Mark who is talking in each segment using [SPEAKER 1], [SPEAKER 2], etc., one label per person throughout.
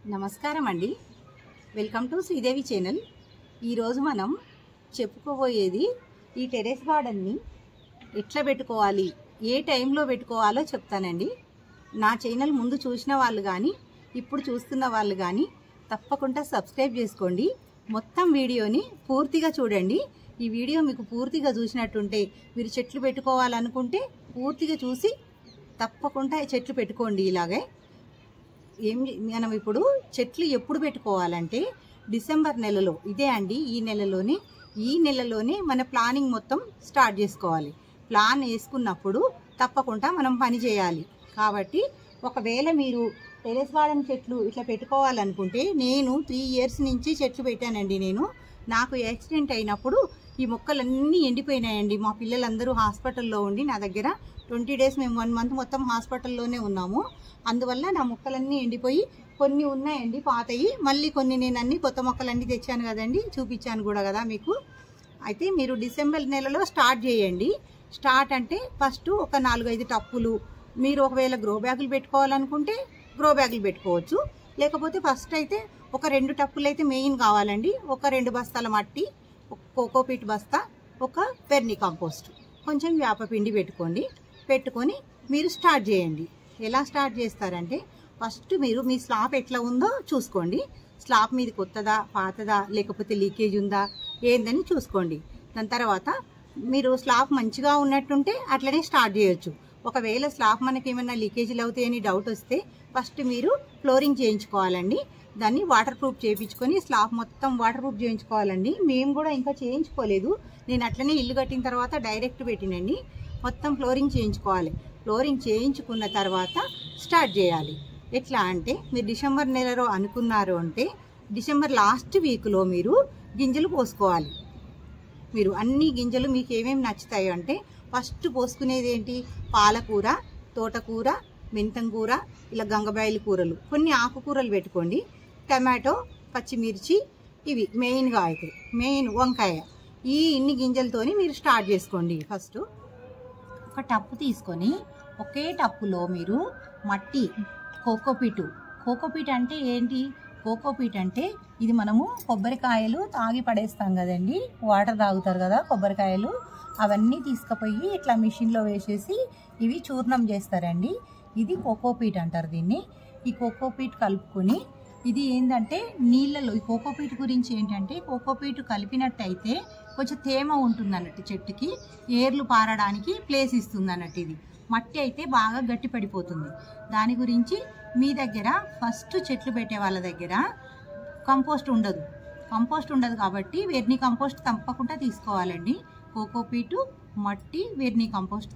[SPEAKER 1] నమస్కారం అండి. Welcome to Sridevi channel. ఈరోజు మనం చెప్పుకోబోయేది ఈ టెరెస్ గార్డెన్ని ఎట్లా పెట్టుకోవాలి, ఏ టైంలో పెట్టుకోవాలో చెప్తానండి. నా ఛానల్ ముందు చూసిన వాళ్ళు కానీ ఇప్పుడు చూస్తున్న వాళ్ళు కానీ తప్పకుండా సబ్స్క్రైబ్ చేసుకోండి. మొత్తం వీడియోని పూర్తిగా చూడండి. ఈ వీడియో మీకు పూర్తిగా చూసినట్టుంటే మీరు చెట్లు పెట్టుకోవాలనుకుంటే పూర్తిగా చూసి తప్పకుండా చెట్లు పెట్టుకోండి. ఇలాగే మనం ఇప్పుడు చెట్లు ఎప్పుడు పెట్టుకోవాలంటే డిసెంబర్ నెలలో, ఇదే అండి ఈ నెలలోనే మన ప్లానింగ్ మొత్తం స్టార్ట్ చేసుకోవాలి. ప్లాన్ వేసుకున్నప్పుడు తప్పకుండా మనం పని చేయాలి. కాబట్టి ఒకవేళ మీరు టెరెస్ గార్డెన్ చెట్లు ఇట్లా పెట్టుకోవాలనుకుంటే, నేను 3 years నుంచి చెట్లు పెట్టానండి. నాకు యాక్సిడెంట్ అయినప్పుడు ఈ మొక్కలన్నీ ఎండిపోయినాయండి. మా పిల్లలందరూ హాస్పిటల్లో ఉండి నా దగ్గర 20 days, మేము 1 month మొత్తం హాస్పిటల్లోనే ఉన్నాము. అందువల్ల నా మొక్కలన్నీ ఎండిపోయి కొన్ని ఉన్నాయండి పాతయి, మళ్ళీ కొన్ని నేను అన్ని కొత్త మొక్కలన్నీ తెచ్చాను కదండి, చూపించాను కూడా కదా మీకు. అయితే మీరు డిసెంబర్ నెలలో స్టార్ట్ చేయండి. స్టార్ట్ అంటే ఫస్ట్ ఒక 4-5 టప్పులు, మీరు ఒకవేళ గ్రో బ్యాగులు పెట్టుకోవాలనుకుంటే గ్రో బ్యాగులు పెట్టుకోవచ్చు. లేకపోతే ఫస్ట్ అయితే ఒక 2 టప్పులు అయితే మెయిన్ కావాలండి. ఒక 2 బస్తాల మట్టి, ఒక కోకోపీట్ బస్తా, ఒక వెర్మి కంపోస్ట్, కొంచెం వేపపిండి పెట్టుకొని మీరు స్టార్ట్ చేయండి. ఎలా స్టార్ట్ చేస్తారంటే, ఫస్ట్ మీరు మీ స్లాబ్ ఎట్లా ఉందో చూసుకోండి. స్లాబ్ మీద కొత్తదా, పాతదా, లేకపోతే లీకేజ్ ఉందా ఏందని చూసుకోండి. దాని తర్వాత మీరు స్లాబ్ మంచిగా ఉన్నట్టుంటే అట్లనే స్టార్ట్ చేయొచ్చు. ఒకవేళ స్లాబ్ మనకి ఏమైనా లీకేజీలు అవుతాయని డౌట్ వస్తే ఫస్ట్ మీరు ఫ్లోరింగ్ చేయించుకోవాలండి. దాన్ని వాటర్ ప్రూఫ్ చేయించుకొని స్లాబ్ మొత్తం వాటర్ ప్రూఫ్ చేయించుకోవాలండి. మేము కూడా ఇంకా చేయించుకోలేదు. నేను అట్లనే ఇల్లు కట్టిన తర్వాత డైరెక్ట్ పెట్టినండి. మొత్తం ఫ్లోరింగ్ చేయించుకోవాలి. ఫ్లోరింగ్ చేయించుకున్న తర్వాత స్టార్ట్ చేయాలి. ఎట్లా అంటే, మీరు డిసెంబర్ నెలలో అనుకున్నారు అంటే డిసెంబర్ లాస్ట్ వీక్లో మీరు గింజలు పోసుకోవాలి. మీరు అన్ని గింజలు మీకు ఏమేమి నచ్చుతాయో అంటే, ఫస్ట్ పోసుకునేది ఏంటి, పాలకూర, తోటకూర, మెంతం కూర, ఇలా గంగబాయిల కూరలు, కొన్ని ఆకుకూరలు పెట్టుకోండి. టమాటో, పచ్చిమిర్చి, ఇవి మెయిన్గా అయితే మెయిన్ వంకాయ. ఇన్ని గింజలతోని మీరు స్టార్ట్ చేసుకోండి. ఫస్ట్ ఒక టప్పు తీసుకొని ఒకే టప్పులో మీరు మట్టి, కోకోపీట్ అంటే ఏంటి, కోకోపీట్ అంటే ఇది మనము కొబ్బరికాయలు తాగి పడేస్తాం కదండి, వాటర్ తాగుతారు కదా కొబ్బరికాయలు, అవన్నీ తీసుకుపోయి ఇట్లా మిషన్లో వేసేసి ఇవి చూర్ణం చేస్తారండి. ఇది కోకోపీట్ అంటారు దీన్ని. ఈ కోకోపీట్ కలుపుకొని, ఇది ఏంటంటే నీళ్ళలో, ఈ కోకోపీట్ గురించి ఏంటంటే, కోకోపీట్ కలిపినట్టయితే కొంచెం తేమ ఉంటుంది అన్నట్టు, చెట్టుకి ఏర్లు పారడానికి ప్లేస్ ఇస్తుంది అన్నట్టు. ఇది మట్టి అయితే బాగా గట్టి పడిపోతుంది. దాని గురించి మీ దగ్గర ఫస్ట్ చెట్లు పెట్టే వాళ్ళ దగ్గర కంపోస్ట్ ఉండదు కాబట్టి వెర్మి కంపోస్ట్ తప్పకుండా తీసుకోవాలండి. కోకోపీటు, మట్టి, వెర్మి కంపోస్ట్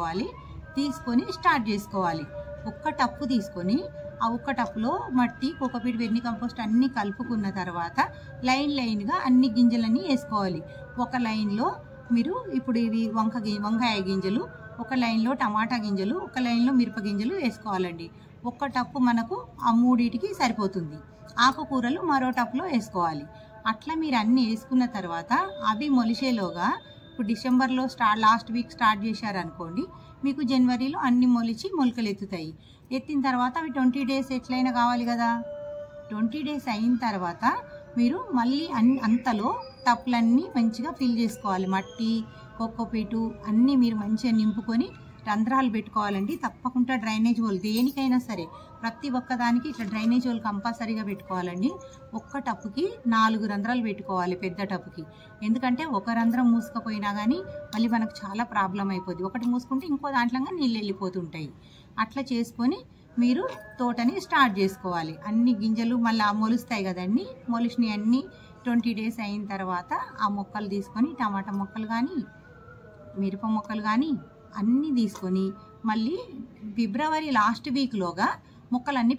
[SPEAKER 1] తీసుకొని స్టార్ట్ చేసుకోవాలి. ఒక్క టప్పు తీసుకొని ఆ ఒక్క టప్పులో మట్టి, కోకోపీట్, వెర్మి కంపోస్ట్ అన్నీ కలుపుకున్న తర్వాత లైన్గా అన్ని గింజలన్నీ వేసుకోవాలి. ఒక లైన్లో మీరు ఇప్పుడు ఇవి వంకాయ గింజలు, ఒక లైన్లో టమాటా గింజలు, ఒక లైన్లో మిరప గింజలు వేసుకోవాలండి. ఒక్క టప్పు మనకు ఆ మూడింటికి సరిపోతుంది. ఆకుకూరలు మరో టప్పులో వేసుకోవాలి. అట్లా మీరు అన్నీ వేసుకున్న తర్వాత అవి మొలిచేలోగా, ఇప్పుడు డిసెంబర్లో లాస్ట్ వీక్ స్టార్ట్ చేశారనుకోండి, మీకు జనవరిలో అన్ని మొలకలు ఎత్తుతాయి. ఎత్తిన తర్వాత అవి 20 days ఎట్లయినా కావాలి కదా. 20 days అయిన తర్వాత మీరు మళ్ళీ అంతలో టప్పులన్నీ మంచిగా ఫిల్ చేసుకోవాలి. మట్టి, కోకోపీటు అన్నీ మీరు మంచిగా నింపుకొని రంధ్రాలు పెట్టుకోవాలండి. తప్పకుండా డ్రైనేజ్ హోల్, దేనికైనా సరే ప్రతి ఒక్కదానికి ఇట్లా డ్రైనేజ్ హోల్ కంపల్సరీగా పెట్టుకోవాలండి. ఒక్క టప్పుకి 4 రంధ్రాలు పెట్టుకోవాలి, పెద్ద టప్పుకి. ఎందుకంటే ఒక రంధ్రం మూసుకపోయినా కానీ మళ్ళీ మనకు చాలా ప్రాబ్లం అయిపోద్ది. ఒకటి మూసుకుంటే ఇంకో దాంట్లో నీళ్ళు వెళ్ళిపోతుంటాయి. అట్లా చేసుకొని మీరు తోటని స్టార్ట్ చేసుకోవాలి. అన్ని గింజలు మళ్ళీ మొలుస్తాయి కదండి, మొలిసినవి అన్నీ 20 days అయిన తర్వాత ఆ మొక్కలు తీసుకొని, టమాటా మొక్కలు కానీ మిరప మొక్కలు కానీ అన్నీ తీసుకొని మళ్ళీ ఫిబ్రవరి లాస్ట్ వీక్లోగా మొక్కలన్నీ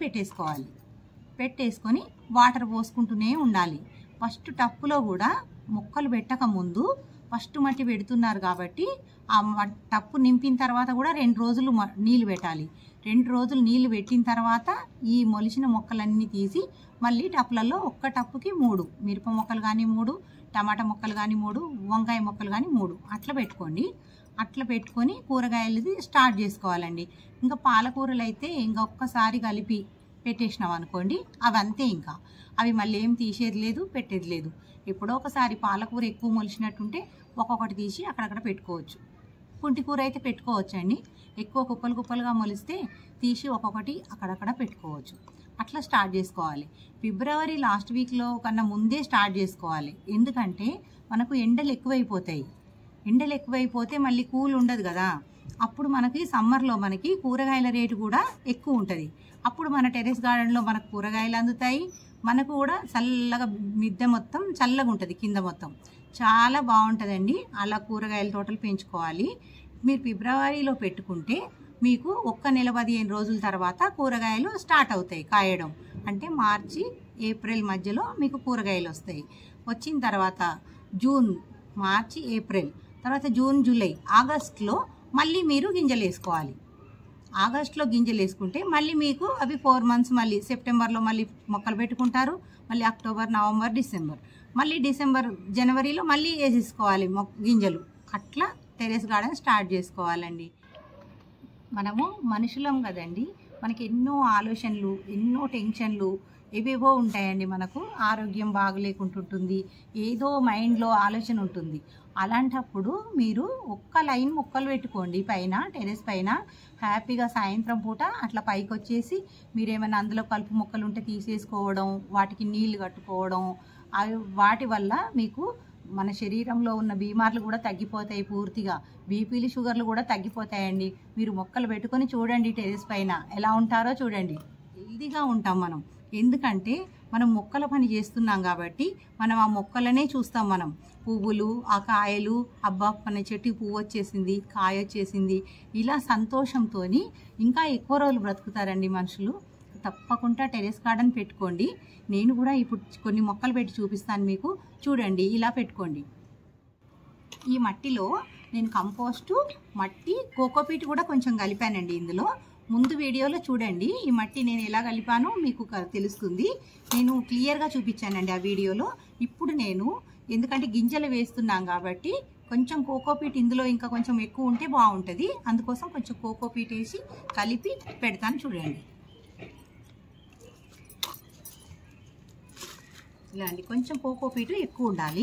[SPEAKER 1] పెట్టేసుకొని వాటర్ పోసుకుంటూనే ఉండాలి. ఫస్ట్ టప్పులో కూడా మొక్కలు పెట్టక ముందు ఫస్ట్ మట్టి పెడుతున్నారు కాబట్టి ఆ టప్పు నింపిన తర్వాత కూడా 2 రోజులు నీళ్ళు పెట్టాలి. 2 రోజులు నీళ్ళు పెట్టిన తర్వాత ఈ మొలిచిన మొక్కలన్నీ తీసి మళ్ళీ టప్పులలో ఒక్క టప్పుకి 3 మిరప మొక్కలు కానీ 3, టమాటా మొక్కలు కానీ 3, వంకాయ మొక్కలు కానీ 3 అట్లా పెట్టుకోండి. అట్లా పెట్టుకొని కూరగాయలది స్టార్ట్ చేసుకోవాలండి. ఇంకా పాలకూరలు అయితే ఇంకా ఒక్కసారి కలిపి పెట్టేసినాం అనుకోండి, అవి అంతే. ఇంకా అవి మళ్ళీ ఏం తీసేది లేదు, పెట్టేది లేదు. ఎప్పుడో ఒకసారి పాలకూర ఎక్కువ మొలిచినట్టుంటే ఒక్కొక్కటి తీసి అక్కడక్కడ పెట్టుకోవచ్చు. పుంటికూర అయితే పెట్టుకోవచ్చండి. ఎక్కువ కుప్పలు కుప్పలుగా మొలిస్తే తీసి ఒక్కొక్కటి అక్కడక్కడ పెట్టుకోవచ్చు. అట్లా స్టార్ట్ చేసుకోవాలి. ఫిబ్రవరి లాస్ట్ వీక్లో కన్నా ముందే స్టార్ట్ చేసుకోవాలి. ఎందుకంటే మనకు ఎండలు ఎక్కువైపోతాయి. ఎండలు ఎక్కువైపోతే మళ్ళీ కూల్ ఉండదు కదా. అప్పుడు మనకి సమ్మర్లో మనకి కూరగాయల రేటు కూడా ఎక్కువ ఉంటుంది. అప్పుడు మన టెర్రస్ గార్డెన్లో మనకు కూరగాయలు అందుతాయి. మనకు కూడా చల్లగా మిద్దె మొత్తం చల్లగా ఉంటుంది, కింద మొత్తం చాలా బాగుంటుందండి. అలా కూరగాయల తోటలు పెంచుకోవాలి. మీరు ఫిబ్రవరిలో పెట్టుకుంటే మీకు 1 నెల 15 రోజుల తర్వాత కూరగాయలు స్టార్ట్ అవుతాయి కాయడం. అంటే మార్చి ఏప్రిల్ మధ్యలో మీకు కూరగాయలు వస్తాయి. వచ్చిన తర్వాత జూన్, మార్చి, ఏప్రిల్ తర్వాత జూన్, జూలై, ఆగస్టులో మళ్ళీ మీరు గింజలు వేసుకోవాలి. ఆగస్టులో గింజలు వేసుకుంటే మళ్ళీ మీకు అవి 4 మంత్స్, మళ్ళీ సెప్టెంబర్లో మళ్ళీ మొక్కలు పెట్టుకుంటారు. మళ్ళీ అక్టోబర్, నవంబర్, డిసెంబర్, మళ్ళీ డిసెంబర్, జనవరిలో మళ్ళీ వేసేసుకోవాలి గింజలు. అట్లా టెర్రస్ గార్డెన్ స్టార్ట్ చేసుకోవాలండి. మనము మనుషులం కదండి, మనకి ఎన్నో ఆలోచనలు, ఎన్నో టెన్షన్లు ఏవేవో ఉంటాయండి. మనకు ఆరోగ్యం బాగలేకుంటుంటుంది, ఏదో మైండ్లో ఆలోచన ఉంటుంది. అలాంటప్పుడు మీరు ఒక్క లైన్ మొక్కలు పెట్టుకోండి పైన, టెర్రస్ పైన. హ్యాపీగా సాయంత్రం పూట అట్లా పైకి వచ్చేసి మీరేమైనా అందులో కలుపు మొక్కలు ఉంటే తీసేసుకోవడం, వాటికి నీళ్లు కట్టుకోవడం, వాటి వల్ల మీకు మన శరీరంలో ఉన్న బీమార్లు కూడా తగ్గిపోతాయి పూర్తిగా. బీపీలు, షుగర్లు కూడా తగ్గిపోతాయండి. మీరు మొక్కలు పెట్టుకొని చూడండి, టెర్రస్ పైన ఎలా ఉంటారో చూడండి. హెల్దీగా ఉంటాం మనం. ఎందుకంటే మనం మొక్కల పని చేస్తున్నాం కాబట్టి మనం ఆ మొక్కలనే చూస్తాం. మనం పువ్వులు, ఆ కాయలు, అబ్బా మన చెట్టుకి పువ్వు వచ్చేసింది, కాయ వచ్చేసింది, ఇలా సంతోషంతో ఇంకా ఎక్కువ రోజులు బ్రతుకుతారండి మనుషులు. తప్పకుండా టెర్రస్ గార్డెన్ పెట్టుకోండి. నేను కూడా ఇప్పుడు కొన్ని మొక్కలు పెట్టి చూపిస్తాను మీకు. చూడండి, ఇలా పెట్టుకోండి. ఈ మట్టిలో నేను కంపోస్టు, మట్టి, కోకోపీట్ కూడా కొంచెం కలిపానండి ఇందులో. ముందు వీడియోలో చూడండి ఈ మట్టి నేను ఎలా కలిపానో మీకు తెలుస్తుంది. నేను క్లియర్గా చూపించానండి ఆ వీడియోలో. ఇప్పుడు నేను ఎందుకంటే గింజలు వేస్తున్నాం కాబట్టి కొంచెం కోకోపీట్ ఇందులో ఇంకా కొంచెం ఎక్కువ ఉంటే బాగుంటుంది. అందుకోసం కొంచెం కోకోపీట్ వేసి కలిపి పెడతాను. చూడండి, ఇలా అండి. కొంచెం కోకోపీట్ ఎక్కువ ఉండాలి.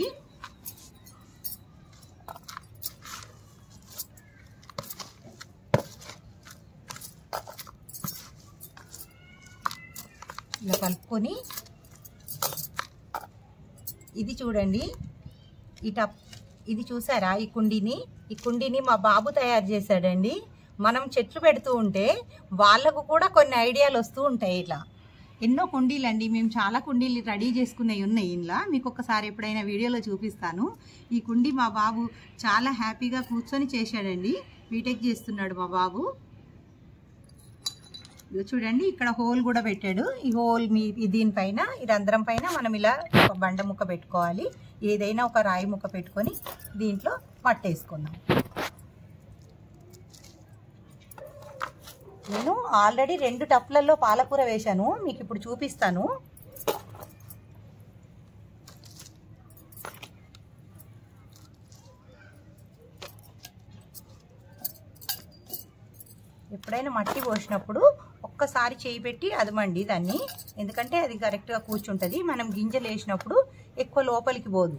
[SPEAKER 1] ఇలా కలుపుకొని ఇది చూడండి, ఇది చూసారా ఈ కుండీని మా బాబు తయారు చేశాడండి. మనం చెట్లు పెడుతూ ఉంటే వాళ్ళకు కూడా కొన్ని ఐడియాలు వస్తూ ఉంటాయి. ఇట్లా ఎన్నో కుండీలు అండి, మేము చాలా కుండీలు రెడీ చేసుకున్నవి ఉన్నాయి ఇంట్లో. మీకు ఒకసారి ఎప్పుడైనా వీడియోలో చూపిస్తాను. ఈ కుండీ మా బాబు చాలా హ్యాపీగా కూర్చొని చేశాడండి. బీటెక్ చేస్తున్నాడు మా బాబు. చూడండి, ఇక్కడ హోల్ కూడా పెట్టాడు. ఈ హోల్ దీనిపైన, ఈ రంధ్రం పైన మనం ఇలా ఒక బండ ముక్క పెట్టుకోవాలి. ఏదైనా ఒక రాయి ముక్క పెట్టుకొని దీంట్లో పట్టేసుకున్నాం. నేను ఆల్రెడీ 2 టప్లలో పాలకూర వేశాను, మీకు ఇప్పుడు చూపిస్తాను. ఎప్పుడైనా మట్టి పోసినప్పుడు ఒక్కసారి చేయి పెట్టి అదమండి దాన్ని, ఎందుకంటే అది కరెక్ట్గా కూర్చుంటుంది. మనం గింజలు వేసినప్పుడు ఎక్కువ లోపలికి పోదు.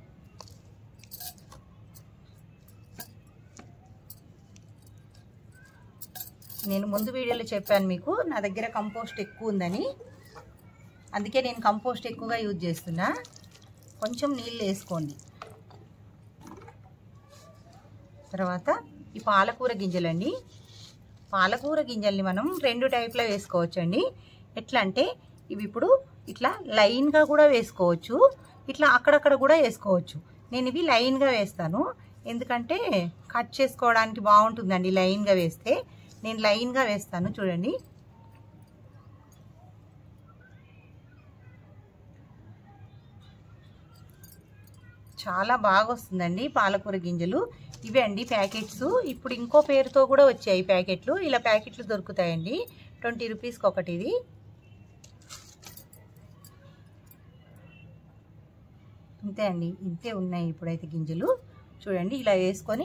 [SPEAKER 1] నేను ముందు వీడియోలో చెప్పాను మీకు నా దగ్గర కంపోస్ట్ ఎక్కువ ఉందని, అందుకే నేను కంపోస్ట్ ఎక్కువగా యూజ్ చేస్తున్నా. కొంచెం నీళ్ళు వేసుకోండి. తర్వాత ఈ పాలకూర గింజలండి. పాలకూర గింజల్ని మనం 2 టైప్లో వేసుకోవచ్చండి. ఎట్లా అంటే ఇవి ఇప్పుడు ఇట్లా లైన్గా కూడా వేసుకోవచ్చు, ఇట్లా అక్కడక్కడ కూడా వేసుకోవచ్చు. నేను ఇవి లైన్గా వేస్తాను, ఎందుకంటే కట్ చేసుకోవడానికి బాగుంటుందండి లైన్గా వేస్తే. నేను లైన్గా వేస్తాను. చూడండి, చాలా బాగా వస్తుందండి పాలకూర గింజలు. ఇవే అండి ప్యాకెట్స్. ఇప్పుడు ఇంకో పేరుతో కూడా వచ్చాయి ప్యాకెట్లు. ఇలా ప్యాకెట్లు దొరుకుతాయండి, 20 రూపీస్కి ఒకటి. ఇది ఇంతే అండి, ఇంతే ఉన్నాయి ఇప్పుడైతే గింజలు. చూడండి, ఇలా వేసుకొని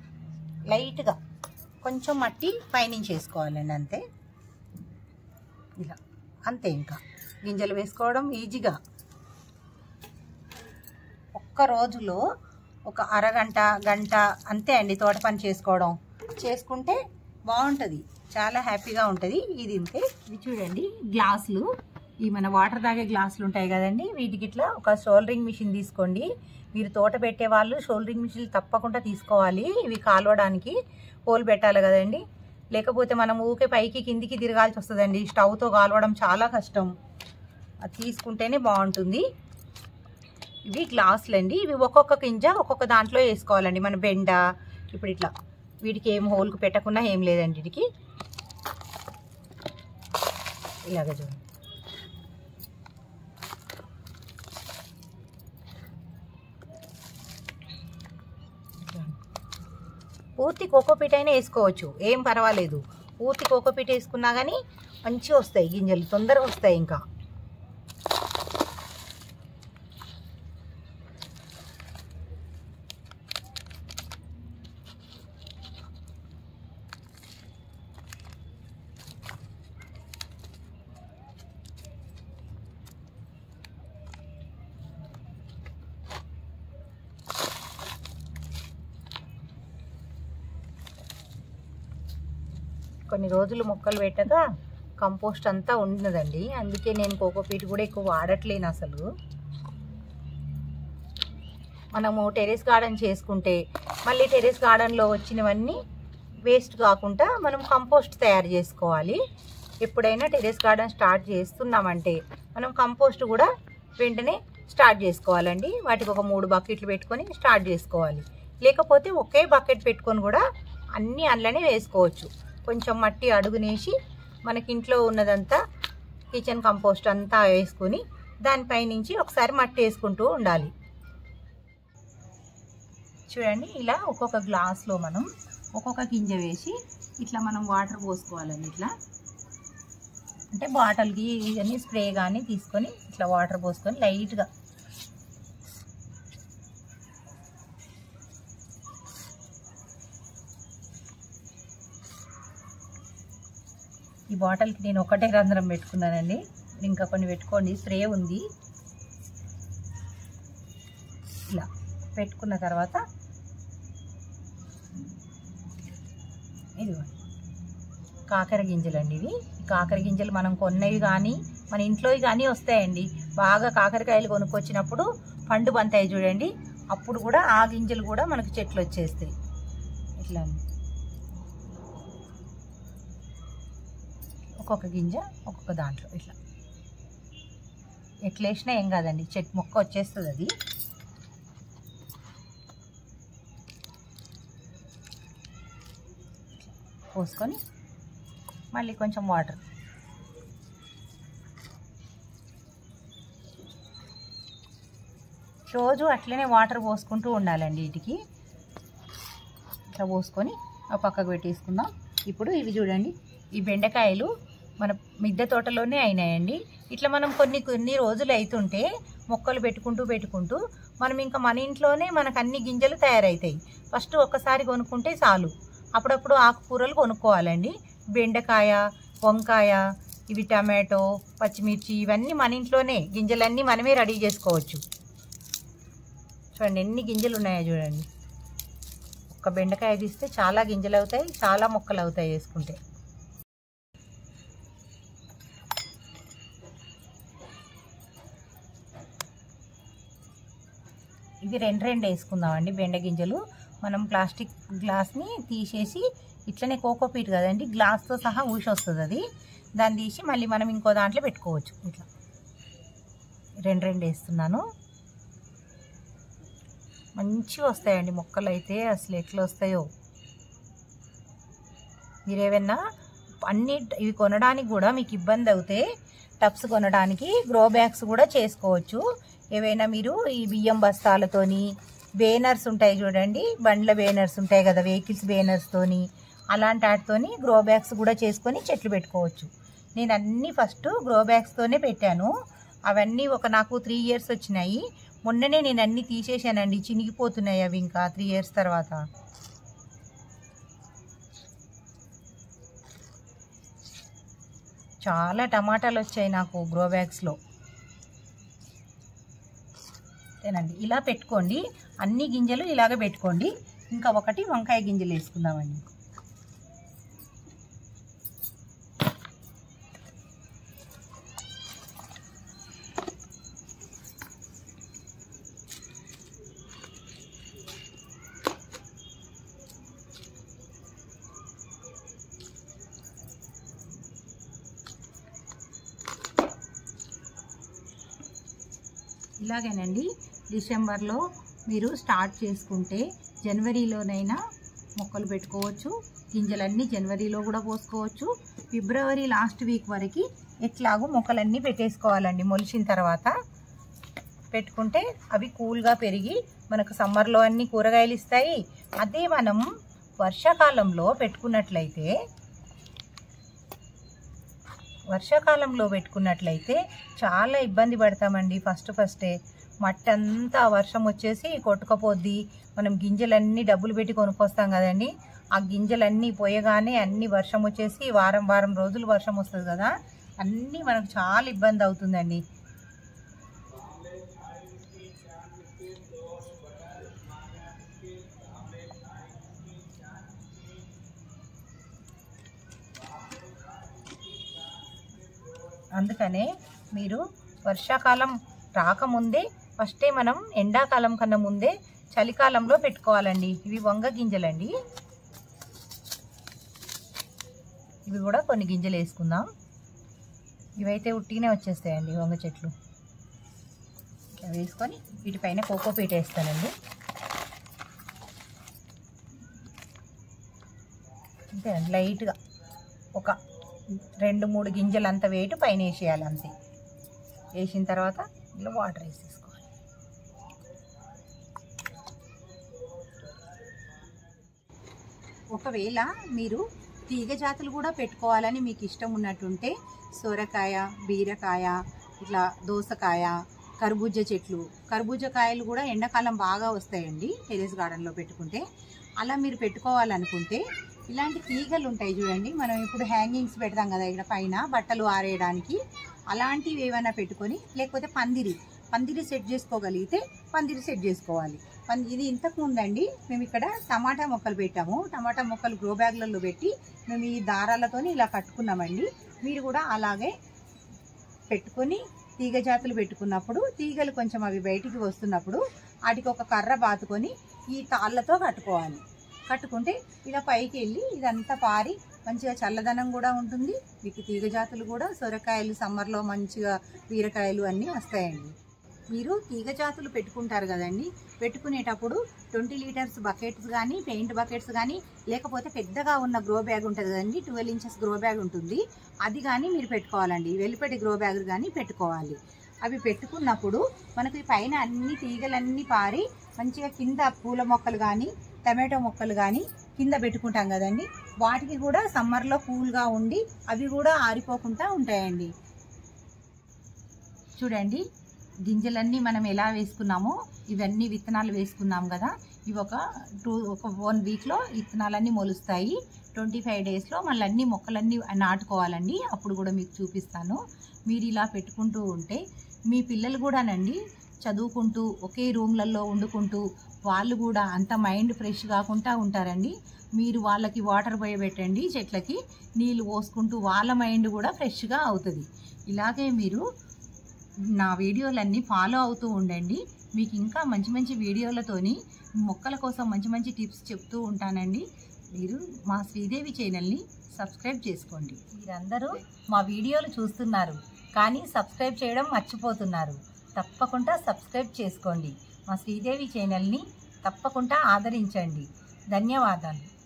[SPEAKER 1] లైట్గా కొంచెం మట్టి పైనుంచి వేసుకోవాలండి, అంతే. ఇలా అంతే. ఇంకా గింజలు వేసుకోవడం ఈజీగా. ఒక్క రోజులో ఒక అరగంట గంట అంతే అండి తోట పని చేసుకుంటే బాగుంటుంది, చాలా హ్యాపీగా ఉంటుంది. ఇది ఇంతే. ఇది చూడండి గ్లాసులు, ఈ మన వాటర్ తాగే గ్లాసులు ఉంటాయి కదండి, వీటికి ఇట్లా ఒక షోల్డరింగ్ మిషన్ తీసుకోండి. మీరు తోట పెట్టే వాళ్ళు షోల్డరింగ్ మిషన్ తప్పకుండా తీసుకోవాలి. ఇవి కాలవడానికి హోల్ పెట్టాలి కదండి, లేకపోతే మనం ఊకే పైకి కిందికి తిరగాల్సి వస్తుందండి. స్టవ్తో కాలవడం చాలా కష్టం, అది తీసుకుంటేనే బాగుంటుంది. ఇవి గ్లాసులు అండి. ఇవి ఒక్కొక్క గింజ ఒక్కొక్క దాంట్లో వేసుకోవాలండి. మన బెండ ఇప్పుడు ఇట్లా వీటికి ఏం హోల్కి పెట్టకుండా ఏం లేదండి, వీటికి ఇలాగ చూడండి. పూర్తి కోకోపీట్ అయినా వేసుకోవచ్చు, ఏం పర్వాలేదు. పూర్తి కోకోపీట్ వేసుకున్నా కానీ మంచిగా వస్తాయి గింజలు, తొందరగా వస్తాయి. ఇంకా కొన్ని రోజులు మొక్కలు పెట్టాక కంపోస్ట్ అంతా ఉన్నదండి, అందుకే నేను కోకోపీట్ కూడా ఎక్కువ వాడట్లేను అసలు. మనము టెరెస్ గార్డెన్ చేసుకుంటే మళ్ళీ టెరెస్ గార్డెన్లో వచ్చినవన్నీ వేస్ట్ కాకుండా మనం కంపోస్ట్ తయారు చేసుకోవాలి. ఎప్పుడైనా టెరెస్ గార్డెన్ స్టార్ట్ చేస్తున్నామంటే మనం కంపోస్ట్ కూడా వెంటనే స్టార్ట్ చేసుకోవాలండి. వాటికి ఒక 3 బకెట్లు పెట్టుకొని స్టార్ట్ చేసుకోవాలి. లేకపోతే ఒకే బకెట్ పెట్టుకొని కూడా అన్నీ అందులోనే వేసుకోవచ్చు. కొంచెం మట్టి అడుగునేసి మనకి ఇంట్లో ఉన్నదంతా కిచెన్ కంపోస్ట్ అంతా వేసుకొని దానిపై నుంచి ఒకసారి మట్టి వేసుకుంటూ ఉండాలి. చూడండి ఇలా ఒక్కొక్క గ్లాస్లో మనం ఒక్కొక్క గింజ వేసి ఇట్లా మనం వాటర్ పోసుకోవాలండి. ఇట్లా అంటే బాటిల్కి ఇవన్నీ స్ప్రే కానీ తీసుకొని ఇట్లా వాటర్ పోసుకొని లైట్గా ఈ బాటిల్కి నేను ఒకటే రంధ్రం పెట్టుకున్నానండి, ఇంకా కొన్ని పెట్టుకోండి, స్ప్రే ఉంది. ఇలా పెట్టుకున్న తర్వాత ఇదిగోండి కాకర గింజలు అండి. ఇవి కాకర గింజలు మనం కొన్నవి కానీ మన ఇంట్లోవి కానీ వస్తాయండి. బాగా కాకరకాయలు కొనుక్కొచ్చినప్పుడు పండు బంతాయి చూడండి, అప్పుడు కూడా ఆ గింజలు కూడా మనకు చెట్లు వచ్చేస్తాయి. ఇట్లా ఒక్కొక్క గింజ ఒక్కొక్క దాంట్లో ఇట్లా ఎట్లా వేసినా ఏం కాదండి, చెట్టు మొక్క వచ్చేస్తుంది. అది పోసుకొని మళ్ళీ కొంచెం వాటర్ రోజు అట్లనే వాటర్ పోసుకుంటూ ఉండాలండి. వీటికి ఇట్లా పోసుకొని ఆ పక్కకు పెట్టేసుకుందాం. ఇప్పుడు ఇవి చూడండి, ఈ బెండకాయలు మన మిద్దె తోటలోనే అయినాయండి. ఇట్లా మనం కొన్ని రోజులు అవుతుంటే మొక్కలు పెట్టుకుంటూ మనం ఇంకా మన ఇంట్లోనే మనకు అన్ని గింజలు తయారవుతాయి. ఫస్ట్ ఒక్కసారి కొనుక్కుంటే చాలు. అప్పుడప్పుడు ఆకుకూరలు కొనుక్కోవాలండి. బెండకాయ, వంకాయ, ఇవి టమాటో, పచ్చిమిర్చి, ఇవన్నీ మన ఇంట్లోనే గింజలన్నీ మనమే రెడీ చేసుకోవచ్చు. చూడండి ఎన్ని గింజలు ఉన్నాయో చూడండి. ఒక్క బెండకాయ తీస్తే చాలా గింజలు అవుతాయి, చాలా మొక్కలు అవుతాయి వేసుకుంటే. ఇవి రెండు వేసుకుందామండి బెండ గింజలు. మనం ప్లాస్టిక్ గ్లాస్ని తీసేసి ఇట్లనే కోకోపీట్ కదండి, గ్లాస్తో సహా ఊసి వస్తుంది అది, దాన్ని తీసి మళ్ళీ మనం ఇంకో దాంట్లో పెట్టుకోవచ్చు. ఇట్లా రెండు వేస్తున్నాను. మంచిగా వస్తాయండి మొక్కలు అయితే, అసలు ఎట్లా వస్తాయో. మీరేమన్నా అన్ని ఇవి కొనడానికి కూడా మీకు ఇబ్బంది అవుతే టబ్స్ కొనడానికి గ్రో బ్యాగ్స్ కూడా చేసుకోవచ్చు. ఏవైనా మీరు ఈ బియ్యం బస్తాలతోని, బేనర్స్ ఉంటాయి చూడండి, బండ్ల బేనర్స్ ఉంటాయి కదా, వెహికల్స్ బేనర్స్తోని, అలాంటి వాటితోని గ్రో బ్యాగ్స్ కూడా చేసుకొని చెట్లు పెట్టుకోవచ్చు. నేను అన్నీ ఫస్ట్ గ్రో బ్యాగ్స్తోనే పెట్టాను. అవన్నీ నాకు 3 years వచ్చినాయి. మొన్ననే నేను అన్నీ తీసేసానండి, చినిగిపోతున్నాయి అవి ఇంకా 3 years తర్వాత. చాలా టమాటాలు వచ్చాయి నాకు గ్రో బ్యాగ్స్లో. అంతేనండి, ఇలా పెట్టుకోండి. అన్ని గింజలు ఇలాగ పెట్టుకోండి. ఇంకా ఒకటి వంకాయ గింజలు వేసుకుందామండి. ఇలాగేనండి, డిసెంబర్లో మీరు స్టార్ట్ చేసుకుంటే జనవరిలోనైనా మొక్కలు పెట్టుకోవచ్చు. గింజలన్నీ జనవరిలో కూడా పోసుకోవచ్చు. ఫిబ్రవరి లాస్ట్ వీక్ వరకు ఎట్లాగో మొక్కలన్నీ పెట్టేసుకోవాలండి. మొలిచిన తర్వాత పెట్టుకుంటే అవి కూల్గా పెరిగి మనకు సమ్మర్లో అన్ని కూరగాయలు ఇస్తాయి. అదే మనం వర్షాకాలంలో పెట్టుకున్నట్లయితే చాలా ఇబ్బంది పడతామండి. ఫస్టే మట్టి అంతా వర్షం వచ్చేసి కొట్టుకపోద్ది. మనం గింజలన్నీ డబ్బులు పెట్టి కొనుక్కొస్తాం కదండి. ఆ గింజలన్నీ పోయగానే అన్ని వర్షం వచ్చేసి వారం రోజులు వర్షం వస్తుంది కదా, అన్నీ మనకు చాలా ఇబ్బంది అవుతుందండి. అందుకనే మీరు వర్షాకాలం రాకముందే ఫస్టే మనం ఎండాకాలం కన్నా ముందే చలికాలంలో పెట్టుకోవాలండి. ఇవి వంగ గింజలండి. ఇవి కూడా కొన్ని గింజలు వేసుకుందాం. ఇవైతే ఉట్టిగానే వచ్చేస్తాయండి వంగ చెట్లు. ఇట్లా వేసుకొని వీటిపైన కోకోపీట్ వేస్తానండి. అంతే అండి, లైట్గా ఒక 2-3 గింజలు అంత వెయిట్ పైన వేసేయాలి. అంతే వేసిన తర్వాత ఇలా వాటర్ వేసేసుకోవాలి. ఒకవేళ మీరు తీగ జాతులు కూడా పెట్టుకోవాలని మీకు ఇష్టం ఉన్నట్టుంటే సొరకాయ, బీరకాయ, ఇట్లా దోసకాయ, కర్బూజా చెట్లు, కర్బూజా కాయలు కూడా ఎండాకాలం బాగా వస్తాయండి టెరెస్ గార్డెన్లో పెట్టుకుంటే. అలా మీరు పెట్టుకోవాలనుకుంటే ఇలాంటి తీగలు ఉంటాయి చూడండి, మనం ఇప్పుడు హ్యాంగింగ్స్ పెడతాం కదా ఇక్కడ పైన బట్టలు ఆరేయడానికి, అలాంటివి ఏమైనా పెట్టుకొని, లేకపోతే పందిరి సెట్ చేసుకోగలిగితే పందిరి సెట్ చేసుకోవాలి. ఇది ఇంతకు ముందండి మేము ఇక్కడ టమాటా మొక్కలు పెట్టాము. టమాటా మొక్కలు గ్రో బ్యాగ్లలో పెట్టి మేము ఈ దారాలతో ఇలా కట్టుకున్నామండి. మీరు కూడా అలాగే పెట్టుకొని తీగ జాతులు పెట్టుకున్నప్పుడు తీగలు కొంచెం అవి బయటికి వస్తున్నప్పుడు వాటికి ఒక కర్ర బాతుకొని ఈ తాళ్ళతో కట్టుకోవాలి. కట్టుకుంటే ఇలా పైకి వెళ్ళి ఇదంతా పారి మంచిగా చల్లదనం కూడా ఉంటుంది. మీకు తీగ జాతులు కూడా సొరకాయలు సమ్మర్లో మంచిగా, బీరకాయలు అన్నీ వస్తాయండి. మీరు తీగ జాతులు పెట్టుకుంటారు కదండి, పెట్టుకునేటప్పుడు 20 లీటర్స్ బకెట్స్ కానీ, పెయింట్ బకెట్స్ కానీ, లేకపోతే పెద్దగా ఉన్న గ్రో బ్యాగ్ ఉంటుంది కదండి, 12 ఇంచెస్ గ్రో బ్యాగ్ ఉంటుంది, అది కానీ మీరు పెట్టుకోవాలండి. వెలిపెట్టి గ్రో బ్యాగ్ కానీ పెట్టుకోవాలి. అవి పెట్టుకున్నప్పుడు మనకి పైన అన్ని తీగలన్నీ పారి మంచిగా కింద పూల మొక్కలు కానీ, టమాటో మొక్కలు కానీ కింద పెట్టుకుంటాం కదండి, వాటికి కూడా సమ్మర్లో కూల్గా ఉండి అవి కూడా ఆరిపోకుండా ఉంటాయండి. చూడండి, గింజలన్నీ మనం ఎలా వేసుకున్నామో ఇవన్నీ విత్తనాలు వేసుకున్నాం కదా, ఇవి ఒక 1 వీక్లో విత్తనాలన్నీ మొలుస్తాయి. 25 డేస్లో మళ్ళీ అన్ని మొక్కలన్నీ నాటుకోవాలండి. అప్పుడు కూడా మీకు చూపిస్తాను. మీరు ఇలా పెట్టుకుంటూ ఉంటే మీ పిల్లలు కూడానండి చదువుకుంటూ ఒకే రూమ్లలో వండుకుంటూ వాళ్ళు కూడా అంత మైండ్ ఫ్రెష్ కాకుండా ఉంటారండి. మీరు వాళ్ళకి వాటర్ పోయబెట్టండి, చెట్లకి నీళ్ళు పోసుకుంటూ వాళ్ళ మైండ్ కూడా ఫ్రెష్గా అవుతుంది. ఇలాగే మీరు నా వీడియోలన్నీ ఫాలో అవుతూ ఉండండి. మీకు ఇంకా మంచి మంచి వీడియోలతోని మొక్కల కోసం మంచి మంచి టిప్స్ చెప్తూ ఉంటానండి. మీరు మా శ్రీదేవి ఛానల్ని సబ్స్క్రైబ్ చేసుకోండి. మీరందరూ మా వీడియోలు చూస్తున్నారు కానీ సబ్స్క్రైబ్ చేయడం మర్చిపోతున్నారు. తప్పకుండా సబ్స్క్రైబ్ చేసుకోండి. మా శ్రీదేవి ఛానల్ని తప్పకుండా ఆదరించండి. ధన్యవాదాలు.